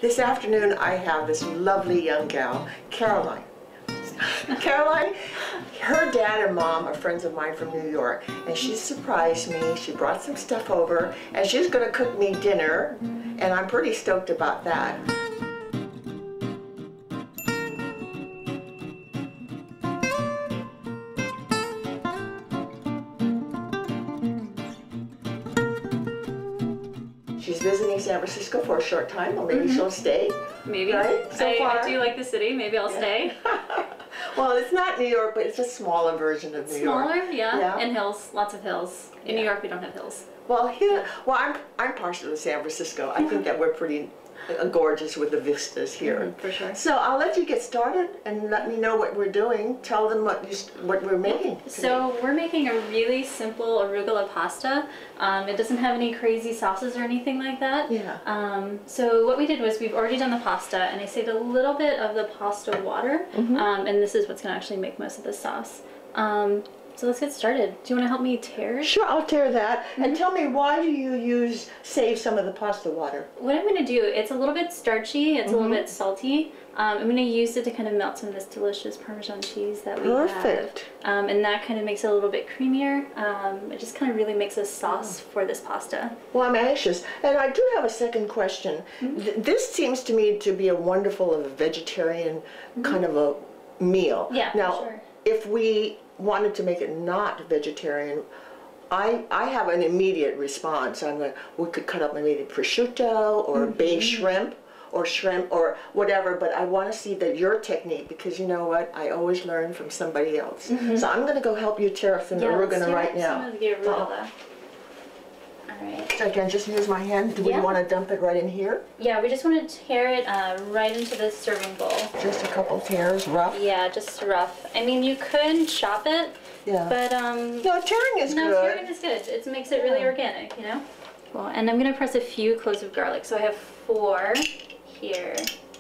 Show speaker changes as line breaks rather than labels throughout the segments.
This afternoon I have this lovely young gal, Caroline. Caroline, her dad and mom are friends of mine from New York, and she surprised me. She brought some stuff over, and she's going to cook me dinner, and I'm pretty stoked about that. She's visiting San Francisco for a short time, or maybe she'll stay.
Maybe.
Right?
I do like the city. Maybe I'll stay.
Well, it's not New York, but it's a smaller version of New York.
Smaller, yeah. And hills, lots of hills. In New York, we don't have hills.
Well, here, I'm partial to San Francisco. I think that we're pretty gorgeous with the vistas here.
For sure.
So I'll let you get started and let me know what we're doing. Tell them what we're making today.
So we're making a really simple arugula pasta. It doesn't have any crazy sauces or anything like that.
Yeah.
So what we did was we've already done the pasta, and I saved a little bit of the pasta water, and this is what's going to actually make most of the sauce. So let's get started. Do you want to help me tear?
Sure, I'll tear that. And tell me, why do you save some of the pasta water?
What I'm going to do, it's a little bit starchy, it's a little bit salty. I'm going to use it to kind of melt some of this delicious Parmesan cheese that we have. And that kind of makes it a little bit creamier. It just kind of really makes a sauce for this pasta.
Well, I'm anxious. And I do have a second question. This seems to me to be a wonderful vegetarian kind of a meal.
Yeah,
now,
for sure.
If we wanted to make it not vegetarian, I have an immediate response. We could cut up maybe prosciutto or bay shrimp or whatever, but I want to see your technique, because you know what? I always learn from somebody else. So I'm going to go help you tear some arugula right now.
Some of the arugula. Alright.
So I can just use my hand. Do we want to dump it right in here?
Yeah, we just want to tear it right into the serving bowl.
Just a couple tears, rough?
Yeah, just rough. I mean, you could chop it, but
no, tearing is good.
No, tearing is good. It makes it really organic, you know? Cool. And I'm going to press a few cloves of garlic. So I have 4 here.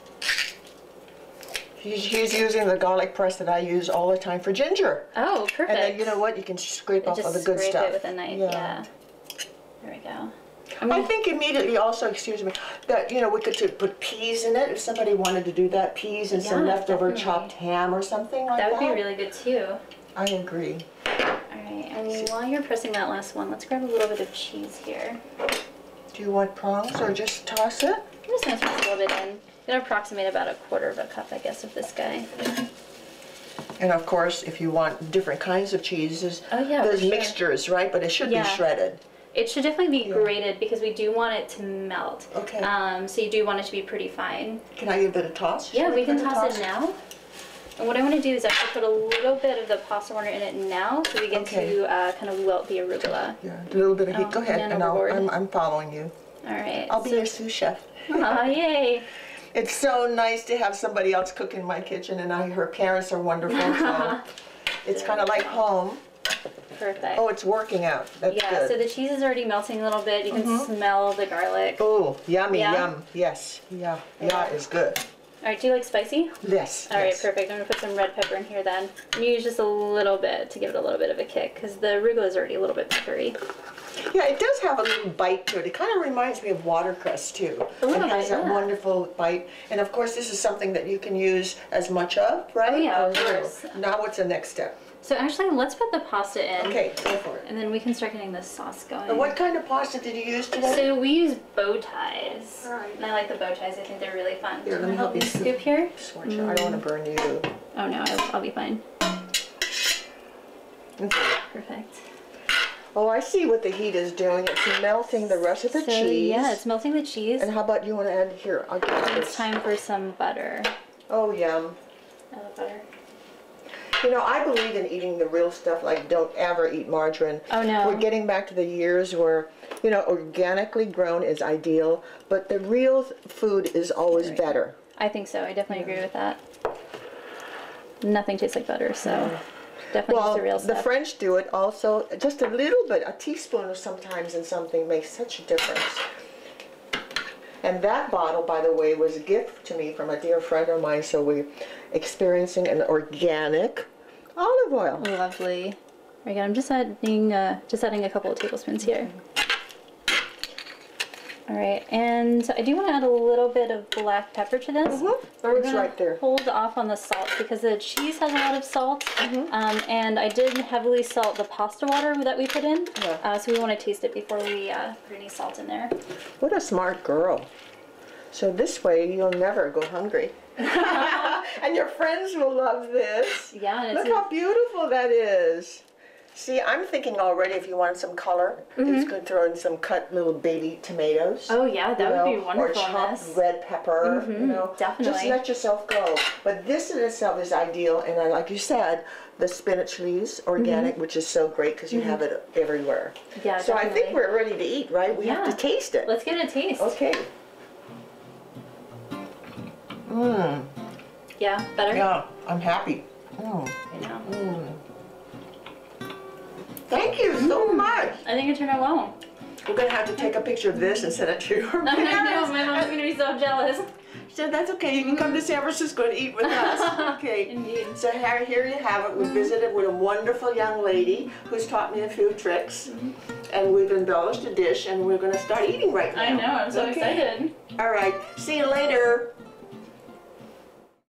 He's using the garlic press that I use all the time for ginger.
Oh, perfect.
And then, you know what? You can scrape off all the good stuff.
Just scrape it with a knife, yeah. There we go.
I think immediately also, excuse me, that, you know, we could put peas in it if somebody wanted to do that. Peas and some leftover chopped ham or something like that.
That would be really good too.
I agree.
Alright, and while you're pressing that last one, let's grab a little bit of cheese here.
Do you want prongs or just toss it?
I'm just going to toss a little bit in. I'm going to approximate about a 1/4 cup, I guess, of this guy.
And of course, if you want different kinds of cheeses, there's mixtures, right? But it should be shredded.
It should definitely be grated, because we do want it to melt.
Okay.
So you do want it to be pretty fine.
Can I give it a toss?
Yeah, we can toss it now. And what I want to do is actually put a little bit of the pasta water in it now, so we get to kind of wilt the arugula.
Yeah, a little bit of heat. Go ahead, and I'm following you.
All right.
I'll be your sous chef.
Oh, yay.
It's so nice to have somebody else cook in my kitchen, and her parents are wonderful, so it's kind of like home.
Perfect.
Oh, it's working out. That's good.
So the cheese is already melting a little bit. You can smell the garlic.
Oh, yummy, yum. Yes, yeah is good.
All right, do you like spicy?
Yes.
All right, perfect. I'm going to put some red pepper in here then. And use just a little bit to give it a little bit of a kick, because the arugula is already a little bit peppery.
Yeah, it does have a little bite to it. It kind of reminds me of watercress too. It has that wonderful bite. And of course, this is something that you can use as much of, right?
Oh, yeah, of course.
Now what's the next step?
So actually, let's put the pasta in.
Okay, go for it.
And then we can start getting the sauce going.
And what kind of pasta did you use today?
So we use bow ties.
All right.
And I like the bow ties. I think they're really fun.
Here, let me help you
scoop here.
I don't want to burn you.
Oh no, I'll be fine. Perfect.
Oh, I see what the heat is doing. It's melting the rest of the cheese.
Yeah, it's melting the cheese.
And how about you want to add here? I'll get this.
It's time for some butter.
Oh, yum.
I love butter.
You know, I believe in eating the real stuff, like don't ever eat margarine.
Oh, no.
We're getting back to the years where, you know, organically grown is ideal, but the real food is always better.
I think so. I definitely agree with that. Nothing tastes like butter, so definitely use the real stuff.
The French do it also. Just a little bit, a teaspoon of sometimes in something makes such a difference. And that bottle, by the way, was a gift to me from a dear friend of mine, so we're experiencing an organic olive oil.
Lovely. Again, I'm just adding a couple of tablespoons here. All right, and I do want to add a little bit of black pepper to this. But we're
It's
gonna
right there.
hold off on the salt because the cheese has a lot of salt. And I did heavily salt the pasta water that we put in.
Yeah.
So we want to taste it before we put any salt in there.
What a smart girl. So this way you'll never go hungry. And your friends will love this.
Yeah. And
Look how beautiful that is. See, I'm thinking already if you want some color, you could throw in some cut little baby tomatoes.
Oh yeah, that would be wonderful.
Or chopped red pepper, you know.
Definitely.
Just let yourself go. But this in itself is ideal, and I, like you said, the spinach leaves, organic, which is so great because you have it everywhere.
Yeah,
so
definitely.
I think we're ready to eat, right? We have to taste it.
Let's get a taste.
Okay. Mmm.
Yeah, better?
Yeah, I'm happy. Mm.
I know.
Mm. Thank you so much.
I think it turned out well.
We're going to have to take a picture of this and send it to your parents.
I know, my mom's going to be so jealous.
She said, that's okay, you can come to San Francisco and eat with us. Okay.
Indeed.
So here you have it. We visited with a wonderful young lady who's taught me a few tricks. And we've embellished a dish and we're going to start eating right now.
I know, I'm so excited.
All right. See you later.